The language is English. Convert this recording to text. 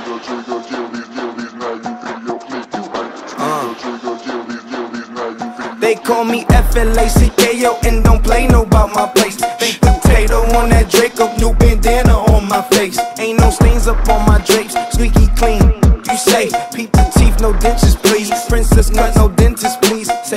They call me FLACKO and don't play no about my place. Big potato on that Draco, new bandana on my face. Ain't no stains up on my drapes, squeaky clean. You say, peep the teeth, no dentures please. Princess cut, no dentist please. Say